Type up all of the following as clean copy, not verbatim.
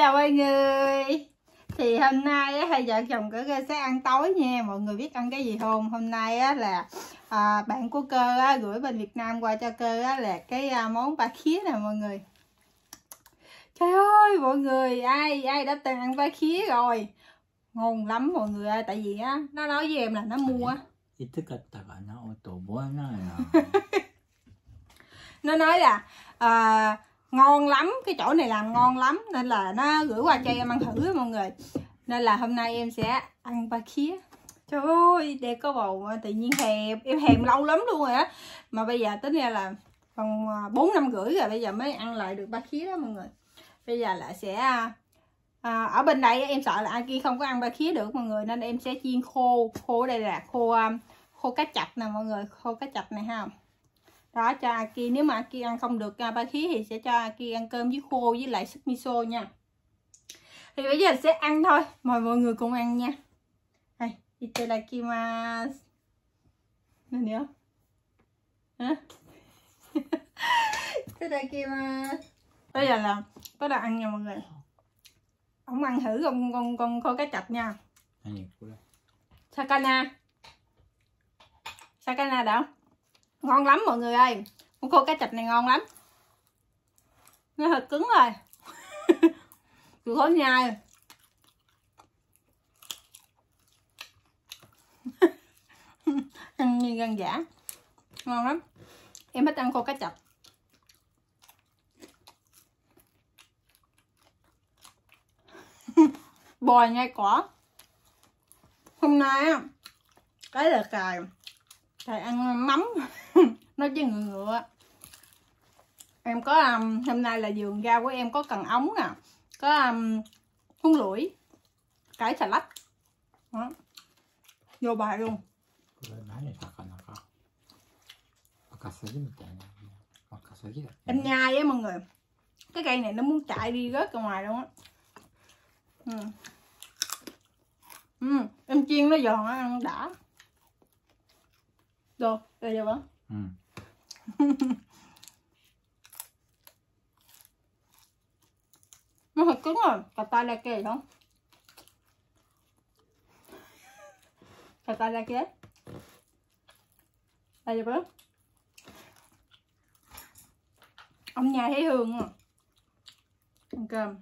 chào mọi người. Thì hôm nay á, hai vợ chồng Cơ sẽ ăn tối nha. Mọi người biết ăn cái gì không? Hôm nay á, là bạn của Cơ á, gửi bên Việt Nam qua cho Cơ á, là cái món ba khía nè mọi người. Trời ơi mọi người, ai đã từng ăn ba khía rồi? Ngon lắm mọi người ơi. Tại vì á, nó nói với em là nó mua. Nó nói là ngon lắm, cái chỗ này làm ngon lắm, nên là nó gửi qua cho em ăn thử mọi người. Nên là hôm nay em sẽ ăn ba khía. Trời ơi, để có bầu tự nhiên thèm, em thèm lâu lắm luôn rồi á. Mà bây giờ tính ra là còn 4 năm rưỡi rồi, bây giờ mới ăn lại được ba khía đó mọi người. Bây giờ là sẽ ở bên đây em sợ là Aki không có ăn ba khía được mọi người, nên em sẽ chiên khô. Khô ở đây là khô cá chạch nè mọi người, khô cá chạch này ha. Đó, cho Aki, nếu mà Aki ăn không được ba khía thì sẽ cho Aki ăn cơm với khô với lại súp miso nha. Thì bây giờ sẽ ăn thôi, mời mọi người cùng ăn nha. Đây, itadakimasu. Này nữa. Hả? Itadakimasu. Bây giờ là bắt đầu ăn nha mọi người. Ông ăn thử con khô cá chạch nha. Sakana đó. Ngon lắm mọi người ơi. Con khô cá chạch này ngon lắm. Nó hơi cứng rồi. Chịu khó nhai. Ăn như gan giả. Ngon lắm. Em thích ăn khô cá chạch. Bò nhai cỏ. Hôm nay á, cái là cài ăn mắm. Nói chứ ngựa. Em có hôm nay là vườn rau của em có cần ống nè, có húng lủi, cải xà lách. Đó. Vô bài luôn. Em nhai á mọi người, cái cây này nó muốn chạy đi rớt ra ngoài luôn á. Em chiên nó giòn ăn đã. Được, rồi giờ bắn. Nó hơi cứng rồi, cà tai ra kê không? Cà tai ra kê. Đây giờ bắn. Ông nhà thấy hương à. Ăn cơm.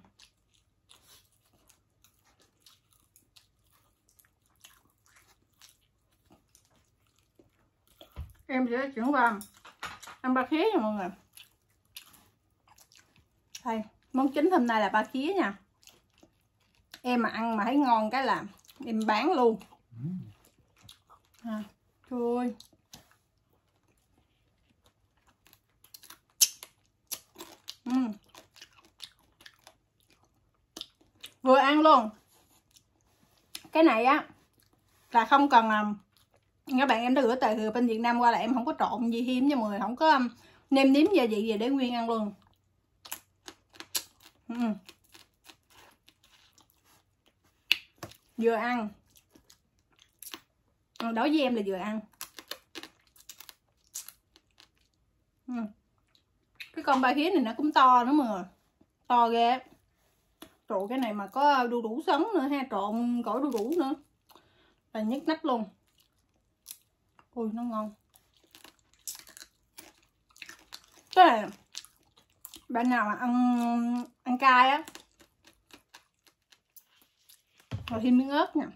Em sẽ chuyển qua ăn ba khía nha mọi người. Đây, món chính hôm nay là ba khía nha. Em mà ăn mà thấy ngon cái là em bán luôn. Trời ơi. Vừa ăn luôn. Cái này á là không cần các bạn, em đã gửi từ bên Việt Nam qua, là em không có trộn gì hiếm nha mọi người, không có nêm nếm gia vị gì, để nguyên ăn luôn. Vừa ăn. Đối với em là vừa ăn. Cái con ba khía này nó cũng to nữa mọi người, to ghê. Trộn cái này mà có đu đủ sống nữa ha, trộn gỏi đu đủ nữa là nhức nách luôn. Ui nó ngon. Cái này bạn nào mà ăn cay á, rồi thêm miếng ớt nha.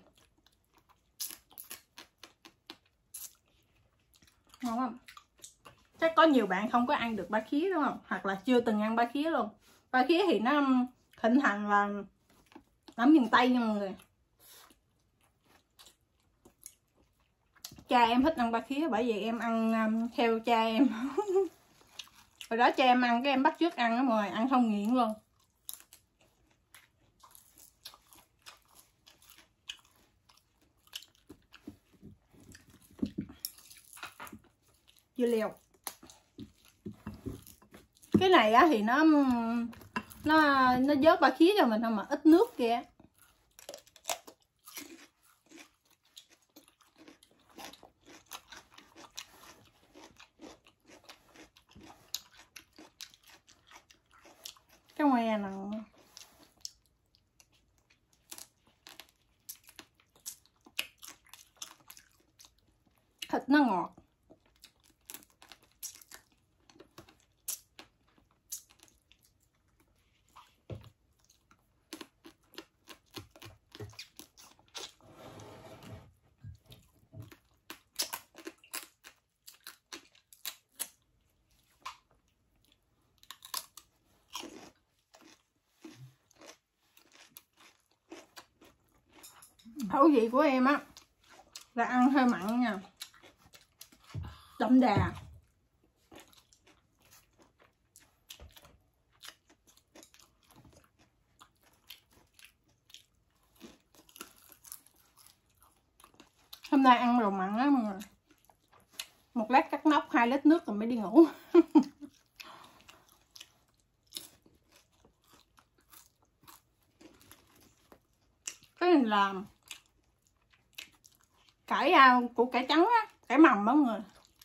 Ngon không? Chắc có nhiều bạn không có ăn được ba khía đúng không? Hoặc là chưa từng ăn ba khía luôn. Ba khía thì nó thịnh hành là ở miền Tây nha mọi người. Cha em thích ăn ba khía, bởi vì em ăn theo cha em. Hồi đó cha em ăn cái em bắt chước ăn đó mọi người, ăn không nghiện luôn. Dưa leo. Cái này á thì nó vớt ba khía cho mình không, mà ít nước kìa. Cái ngoe nào thịt nó ngọt. Khẩu vị của em á là ăn hơi mặn nha, đậm đà. Hôm nay ăn đồ mặn á mọi người. Một lát cắt nóc 2 lít nước rồi mới đi ngủ. Cái này làm cải củ cải trắng á, cải mầm đó mọi người.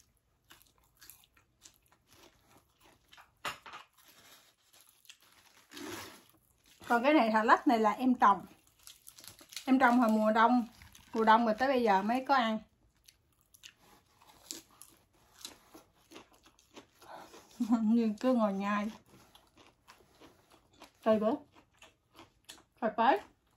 Còn cái này xà lách này là em trồng. Em trồng hồi mùa đông rồi tới bây giờ mới có ăn. Nhưng cứ ngồi nhai. Đây bữa. Phải tới.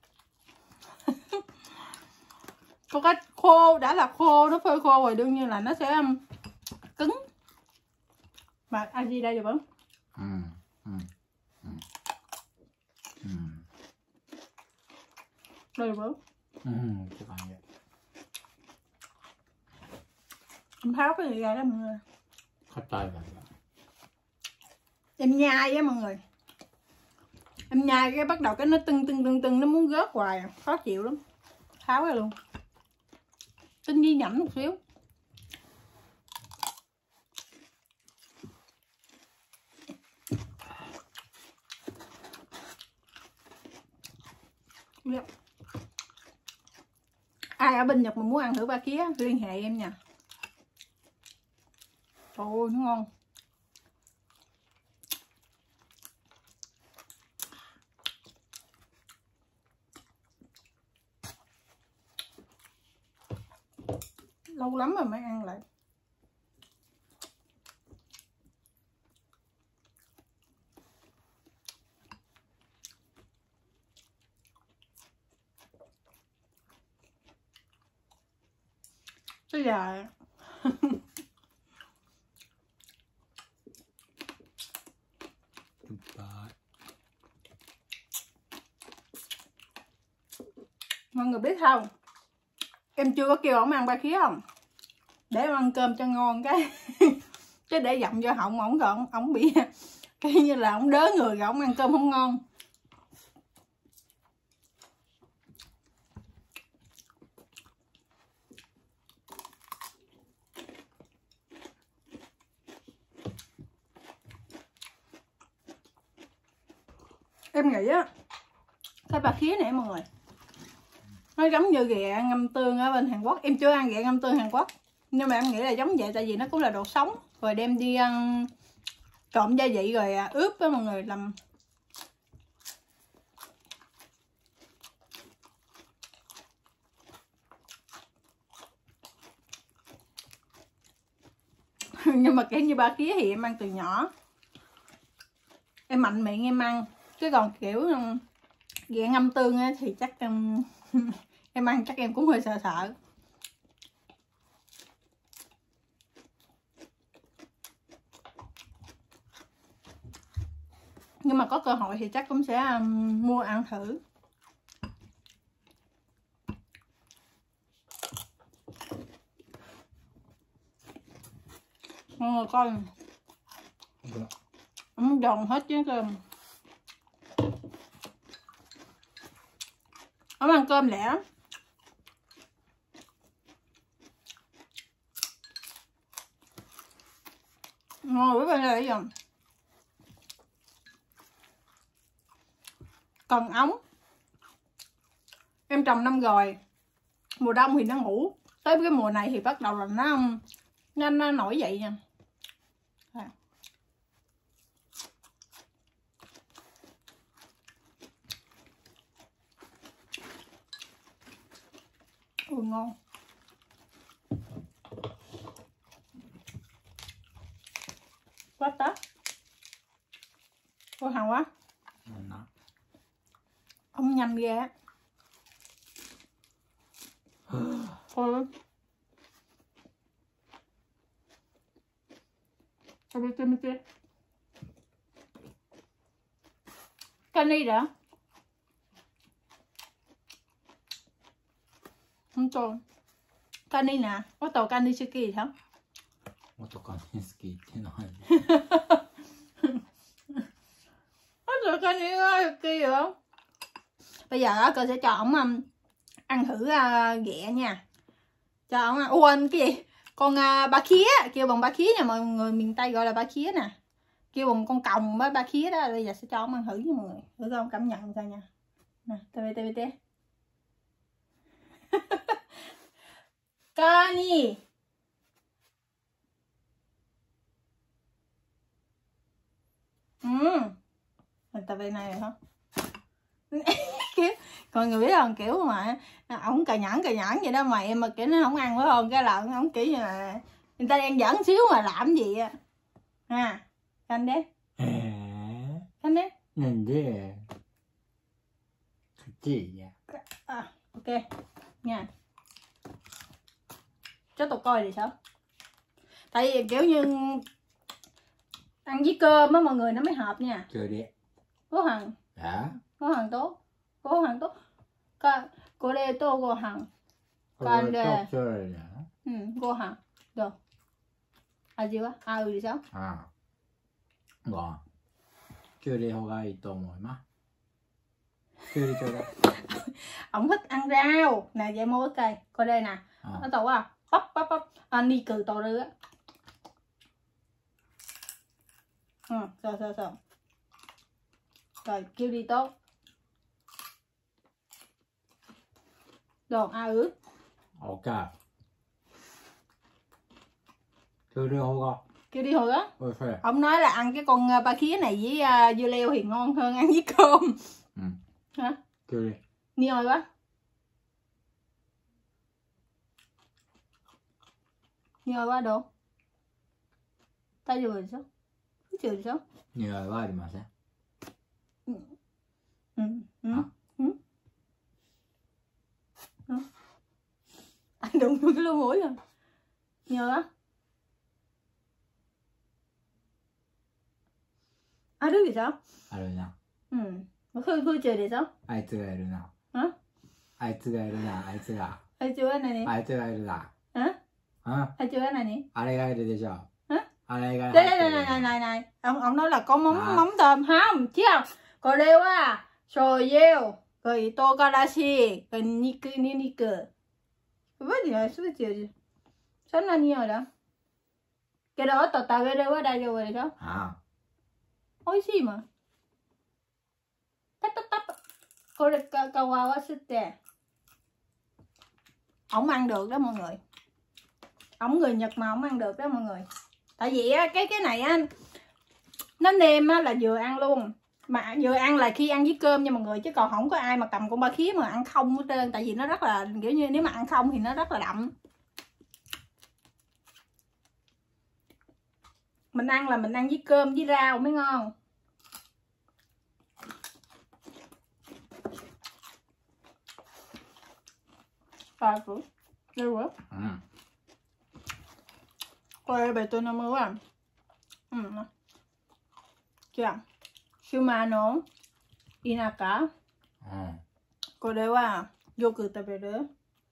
Có cái khô, đã là khô, nó phơi khô rồi đương nhiên là nó sẽ cứng. Mà ăn gì đây được không? Đây được không? Các bạn vậy. Em tháo cái gì ra đó mọi người. Khoai tây vậy. Em nhai á mọi người. Em nhai cái bắt đầu cái nó tưng nó muốn rớt hoài, khó chịu lắm. Tháo ra luôn. Tinh nhi nhẩm một xíu. Yeah. Ai ở bên Nhật mà muốn ăn thử ba kía liên hệ em nha. Trời ơi nó ngon. Lâu lắm rồi mới ăn lại. Bây giờ mọi người biết không, em chưa có kêu ổng ăn ba khía không, để em ăn cơm cho ngon cái chứ để dặm vô họng ổng rồi ổng bị cái như là ổng đớ người rồi ổng ăn cơm không ngon. Em nghĩ á cái ba khía này mọi người nó giống như ghẹ ngâm tương ở bên Hàn Quốc. Em chưa ăn ghẹ ngâm tương Hàn Quốc nhưng mà em nghĩ là giống vậy, tại vì nó cũng là đồ sống rồi đem đi ăn trộn gia vị rồi ướp với mọi người làm. Nhưng mà kiểu như ba khía thì em ăn từ nhỏ, em mạnh miệng em ăn, chứ còn kiểu ghẹ ngâm tương thì chắc em ăn chắc em cũng hơi sợ sợ. Nhưng mà có cơ hội thì chắc cũng sẽ mua ăn thử. Mọi người coi ống giòn hết chứ cơm. Ống ăn cơm lẻ lắm. Ngon với bên đây rồi. Còn ống em trồng năm rồi, mùa đông thì nó ngủ, tới cái mùa này thì bắt đầu là nó nổi dậy nha. Ui ngon. Quá tết. Cô Hằng quá. Nó. Ông nhanh ghê á. Thôi. Cani đã. Không to. Cani nè, có tàu cani suki gì không? 元カノ好きってない。 Có tàu cani suki hả? Bây giờ cô sẽ cho ổng ăn thử ghẹ nha. Cho ổng ăn. Ủa anh cái gì? Con ba khía, kêu bằng ba khía nha, mọi người miền Tây gọi là ba khía nè. Kêu bằng con còng với ba khía đó. Bây giờ sẽ cho ổng ăn thử với mọi người. Thử coi ông cảm nhận sao nha. Nè, TVT. Cani. Tao về này rồi hả? Còn người biết không, kiểu mà ổng cà nhẫn vậy đó mà em mà kiểu nó không ăn phải không, cái lợn ổng kiểu như là người ta đang giỡn xíu mà làm gì á ha. Canh đấy canh đấy なんでこっちや。 ok nha. Cho tụi coi thì sao, tại vì kiểu như ăn với cơm á mọi người nó mới hợp nha. Chơi đi. Cô Hằng. Hả? Cô Hằng tốt. Cô Hằng tốt. Cô đây tô cô Hằng. Con đây. chơi hả? Cô Hằng. Được. Gì quá? Thì sao? Ngon. Chơi đi không ai to mồi má. Chơi đi chơi đó. Ông thích ăn rau. Nè vậy mua cái cây. Coi đây nè. Nó to quá. Bắp. Anh đi cừ to rư á. Rồi. Rồi kêu đi tốt. Đồ Ok. Kêu đi hô con. Kêu đi hồi á. Okay. Ông nói là ăn cái con ba khía này với dưa leo thì ngon hơn ăn với cơm. Hả? Kêu đi. Đi hồi quá. Đi hồi quá đồ. Tay vừa rồi sao? Chưa sao? Nhiều quá thì mà sẽ. Anh đụng vô cái lỗ mũi rồi. Nhiều á. Đứa gì sao? あるな。 Khơi trời thì sao? あいつがいるな。 Hả? あいつがいるな。あいつが。 Hay chưa cái này nè? あいつがいるな。 Hả? あ Hay chưa cái này nè? あれがいるでしょ。 Hả? あれが入って Đây る。 này. Ông nói là có mắm tôm không? Chứ không? Còn đây quá. Rồi dêu. Rồi tô garashi. Rồi niku. Với gì rồi? Suốt chiều gì? Sao nó nhiều đó? Cái đó tao cái đây quá đây rồi sao? あ Ôi gì mà? Tắp. Cô được cao quá sức tè. Ổng ăn được đó mọi người. Ổng người Nhật mà ổng ăn được đó mọi người. Tại vì á, cái này á nó nêm á là vừa ăn luôn. Mà vừa ăn là khi ăn với cơm nha mọi người. Chứ còn không có ai mà cầm con ba khía mà ăn không hết trơn. Tại vì nó rất là kiểu như nếu mà ăn không thì nó rất là đậm. Mình ăn là mình ăn với cơm với rau mới ngon. Đây quá. Coi bài tôi nó mới quá. Chưa? Shimano Inaka. Coi đây quá. Vô cử tập về đó.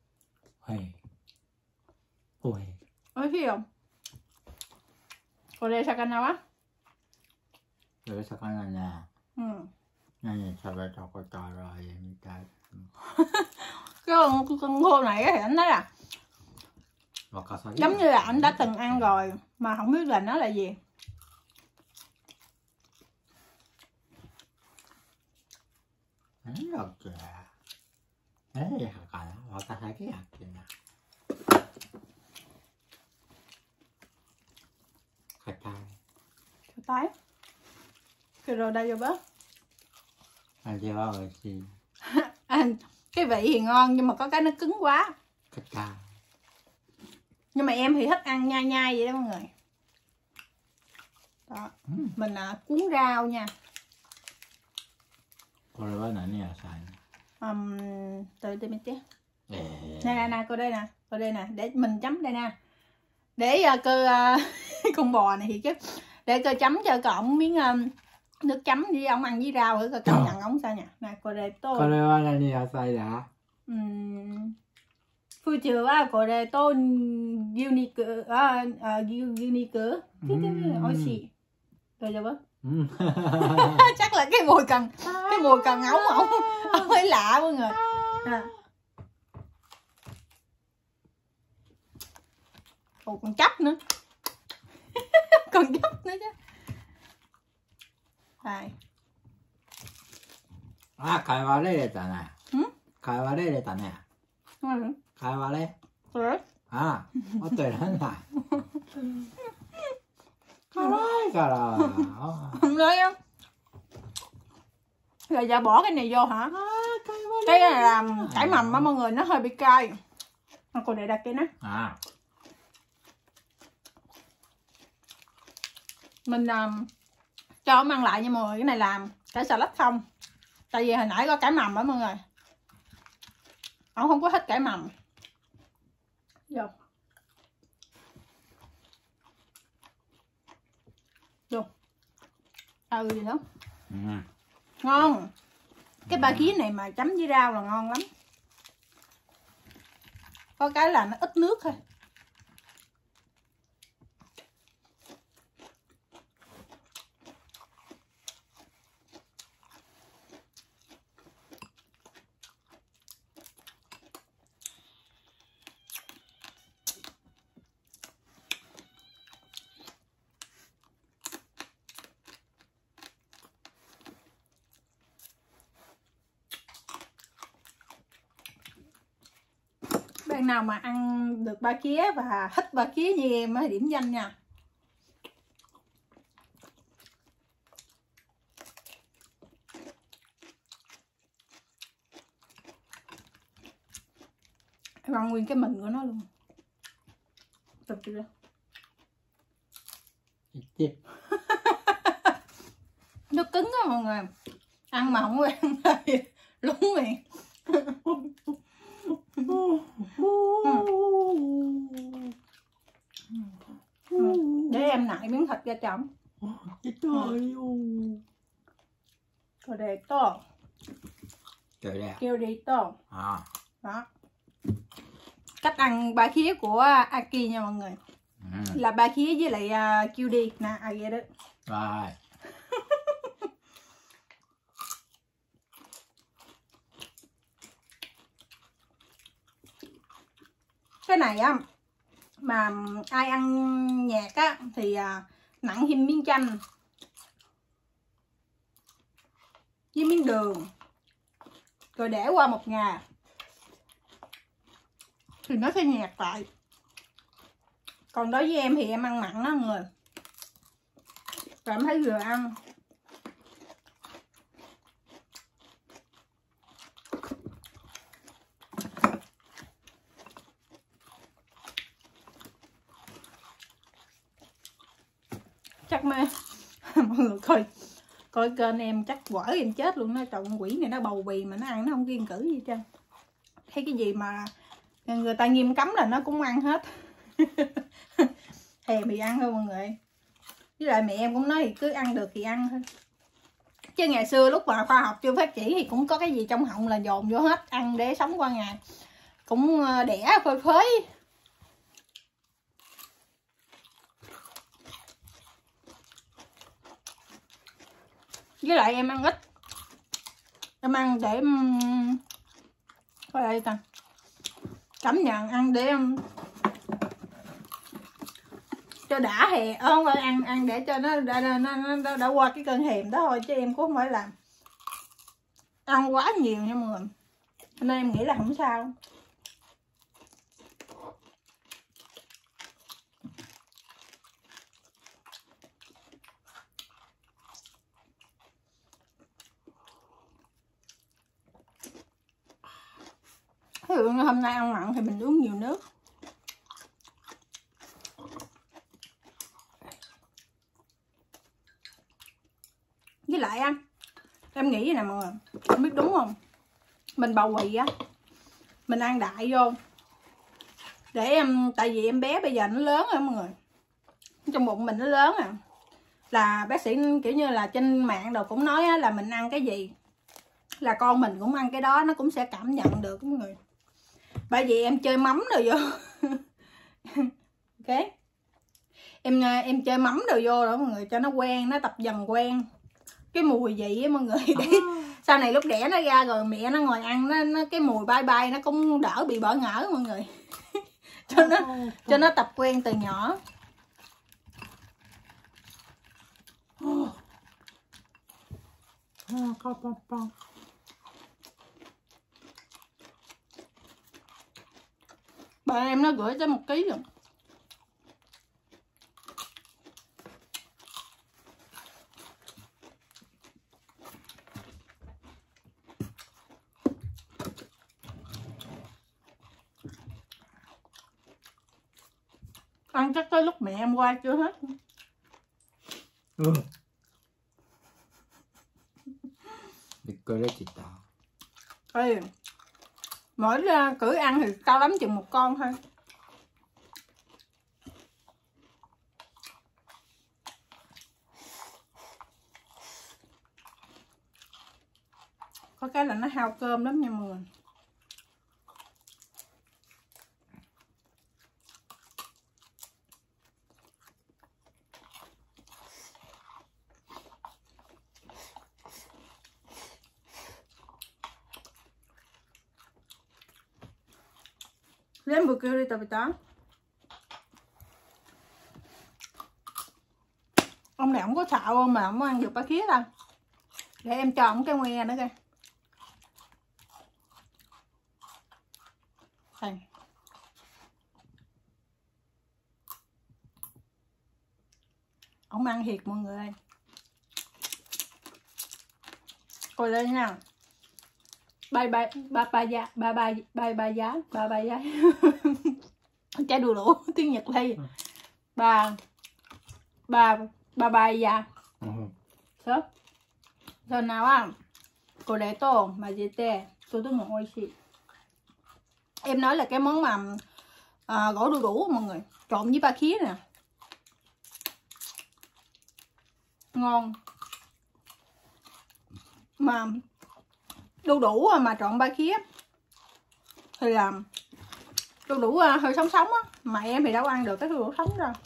Ôi. Ôi gì không? Coi đây sakana quá. これ魚ね。何食べたことある味みたい。 Cái con khô này thì anh nói là giống như là anh đã từng ăn rồi mà không biết là nó là gì. Tái. Cái rồi đây vô bớt. Cái vị thì ngon nhưng mà có cái nó cứng quá. Nhưng mà em thì thích ăn nhai vậy đó mọi người. Đó. Mình cuốn rau nha. これは何野菜？ Từ từ mình chứ. Nè, cô đây nè, để mình chấm đây nè. Để con bò này thì chứ. Để cô chấm cho cậu miếng nước chấm với ông ăn với rau thử coi công nhận ông sao nha. Nè, cô đây tôi. これは何野菜だ？ Phu trừ cô đây tôi unique unique. Ôi xì. Rồi chưa bớt. Chắc là cái mùi cần ngấu ông hơi lạ mọi người. Ồ, còn chấp nữa. Còn chấp nữa chứ. Đây. あ、かいわれ入れたね。かいわれ入れたね。かいわれ。あ、もっといらんない。辛いから。 Không nói á. Rồi giờ bỏ cái này vô hả? Cái này là cải mầm á mọi người, nó hơi bị cay. Còn để đặt cái nó. Mình cho ông ăn lại nha mọi người. Cái này làm cải xà lách không. Tại vì hồi nãy có cải mầm á mọi người. Ông không có thích cải mầm. Vô. Vô. Gì đó. Ngon. Cái ba ký này mà chấm với rau là ngon lắm. Có cái là nó ít nước thôi. Bạn nào mà ăn được ba kía và thích ba kía như em thì điểm danh nha. Em ăn nguyên cái mình của nó luôn. Từ từ. Nó cứng á mọi người. Ăn mà không quen thì lúng miệng. Để em nại miếng thịt ra chồng. Rồi để to. Kêu đi to. Đó. Cách ăn ba khía của Aki nha mọi người. Là ba khía với lại kêu đi nè, ai vậy đó. Rồi. Cái này á mà ai ăn nhạt á thì nặng thêm miếng chanh với miếng đường rồi để qua một ngày thì nó sẽ nhạt lại. Còn đối với em thì em ăn mặn đó mọi người. Rồi em thấy vừa ăn. Chắc mê. Mọi người coi kênh em chắc quở em chết luôn. Nó trộn quỷ này nó bầu bì mà nó ăn nó không kiêng cữ gì trơn. Thấy cái gì mà người ta nghiêm cấm là nó cũng ăn hết. Thèm thì ăn thôi mọi người. Với lại mẹ em cũng nói thì cứ ăn được thì ăn thôi. Chứ ngày xưa lúc mà khoa học chưa phát triển thì cũng có cái gì trong họng là dồn vô hết. Ăn để sống qua ngày. Cũng đẻ phơi phới. Với lại em ăn ít. Em ăn để coi đây ta. Cảm nhận ăn để cho đã hè, không phải ăn để cho nó đã qua cái cơn thèm đó thôi, chứ em cũng không phải làm ăn quá nhiều nha mọi người, nên em nghĩ là không sao. Ví dụ như hôm nay ăn mặn thì mình uống nhiều nước. lại á, em nghĩ vậy nè mọi người, không biết đúng không, mình bầu quỳ á, mình ăn đại vô để em, tại vì em bé bây giờ nó lớn rồi mọi người, trong bụng mình nó lớn à, là bác sĩ kiểu như là trên mạng đồ cũng nói á, là mình ăn cái gì là con mình cũng ăn cái đó, nó cũng sẽ cảm nhận được mọi người. Bởi vì em chơi mắm rồi vô ok, em chơi mắm đồ vô đó mọi người, cho nó quen, nó tập dần quen cái mùi vị á mọi người, để sau này lúc đẻ nó ra rồi mẹ nó ngồi ăn nó cái mùi bay bay nó cũng đỡ bị bỡ ngỡ mọi người cho nó tập quen từ nhỏ. Bạn em nó gửi tới 1 ký rồi. Ăn chắc tới lúc mẹ em qua chưa hết. Ừ. Mỗi cử ăn thì cao lắm chừng 1 con thôi. Có cái là nó hao cơm lắm nha mọi người. Lên vừa kêu đi tao bị tán. Ông này không có xạo không mà không ăn được bá khía đâu. Để em cho ông cái ngoe nữa kìa. Đây. Ông ăn thiệt mọi người ơi. Coi lên nha. Bye bye ba ba giá ba ba bye bye giá ba ba giá trái đu đủ tiếng Nhật đây ba ba ba ba giá sao giờ nào á cô để tô mà gì tê tôi tôi ngồi xí. Em nói là cái món mà gỏi đu đủ mọi người trộn với ba khía nè, ngon mà đu đủ mà trộn ba khía thì làm đu đủ hơi sống sống á, mà em thì đâu ăn được cái đu đủ sống đâu.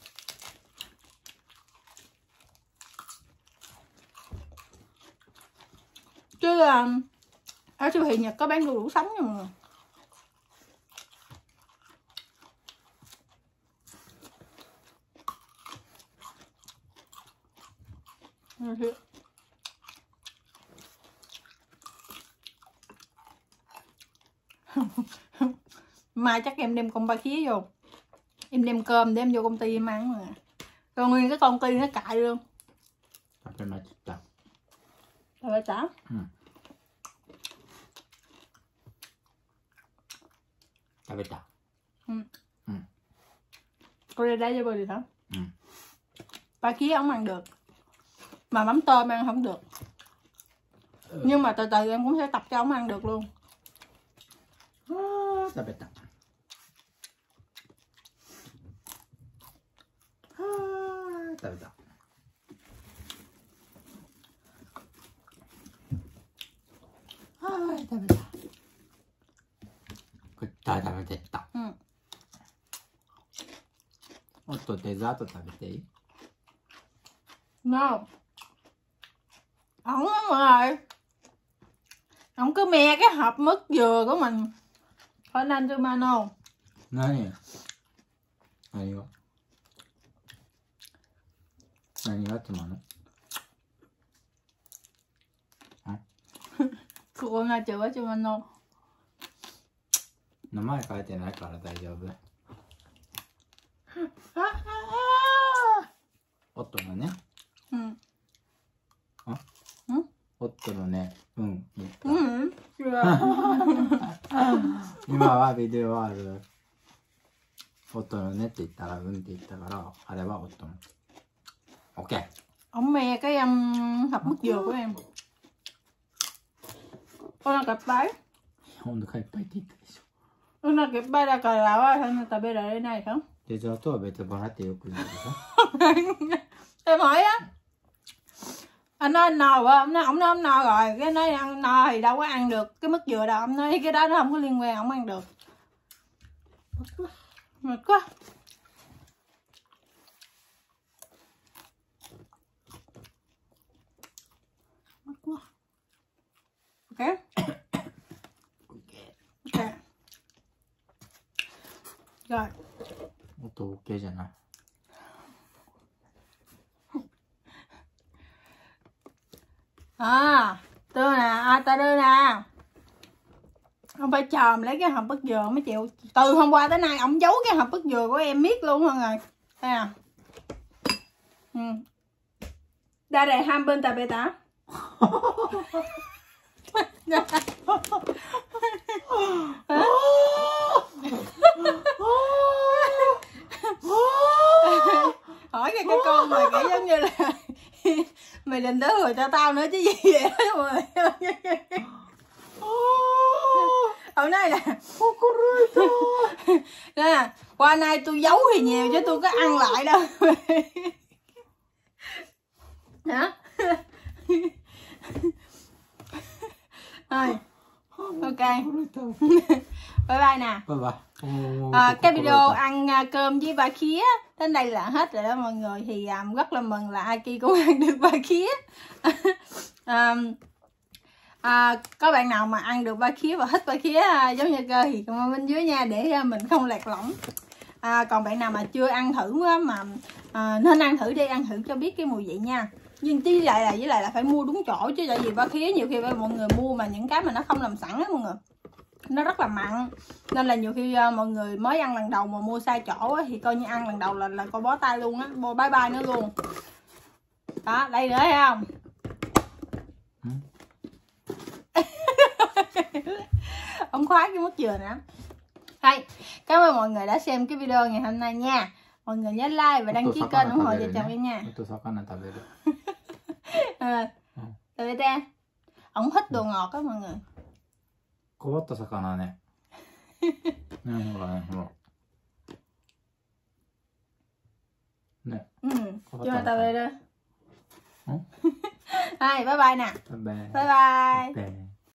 Chứ ở siêu thị Nhật có bán đu đủ sống nha mọi người. Mai chắc em đem con ba khía vô, em đem cơm đem vô công ty em ăn mà, còn nguyên cái công ty nó cại luôn. Tao phải trả. Tao phải trả. Cô đây đây cho bà đi hả? Ba khía không ăn được, mà mắm tôm ăn không được. Nhưng mà từ từ em cũng sẽ tập cho ông ăn được luôn. Tao phải trả. Tao phải trả. Dai,食べてった。もっとデザート食べていい？ No. Ổng á mọi người, ổng cứ me cái hộp mứt dừa của mình. Phải nên cho Mano. 何？何が？何がつまんの？ ここになっちゃうわ、ちまんの。 名前書いてないから大丈夫。夫のね。 うん。 あ？夫のね。うん。 うん。違う。 今はビデオある。夫のねって言ったらうんって言ったから、あれは夫の。オッケー。 Ông me cái hộp mứt dừa của em. Con là cặp bái. お腹いっぱいって言ったでしょ。 Con là cặp bái là cà lão á, tại bây giờ đây này không? デザートは別腹ってよく言うでしょ。 Em hỏi á. Anh nói anh no rồi, ông nói ông no rồi, cái nói ăn no thì đâu có ăn được cái mứt dừa đâu, ông nói cái đó nó không có liên quan, không ăn được. Mệt quá. Mệt quá. Ok. Ok. Rồi. 音 OK じゃない。 Tôi nè, tao đưa nè. Ông phải chòm lấy cái hộp mứt dừa mới chịu. Từ hôm qua tới nay ông giấu cái hộp mứt dừa của em miết luôn mọi người. Đây à. Đây đây ham bên tà bê tả. Hỏi cái con mày kiểu giống như là mày định tới rồi cho tao nữa chứ gì vậy đó mọi người. Ông nói nè, nè qua nay tôi giấu thì nhiều chứ tôi có ăn lại đâu. Hả? Rồi ok. Bye bye nè. Bye bye. Cái video ăn cơm với ba khía đến đây là hết rồi đó mọi người. Thì rất là mừng là Aki cũng ăn được ba khía. Có bạn nào mà ăn được ba khía và thích ba khía giống như Cơ thì comment bên dưới nha, để mình không lạc lõng. Còn bạn nào mà chưa ăn thử mà nên ăn thử đi, ăn thử cho biết cái mùi vị nha. Nhưng với lại là phải mua đúng chỗ, chứ tại vì ba khía nhiều khi mọi người mua mà những cái mà nó không làm sẵn á mọi người, nó rất là mặn, nên là nhiều khi mọi người mới ăn lần đầu mà mua sai chỗ á, thì coi như ăn lần đầu là coi bó tay luôn á, bye bye nữa luôn. Đó, đây nữa thấy không? Ông khoái cái mứt dừa nữa. Hay, cảm ơn mọi người đã xem cái video ngày hôm nay nha. Mọi người nhớ like và đăng ký kênh ủng hộ vợ chồng em nha. Tụi ta, ông thích đồ ngọt á mọi người. 困った魚ね。ね、ほらね、ほら。ね。 cho người ta về đây. Hai, bye bye nè. Bye bye. Bye bye.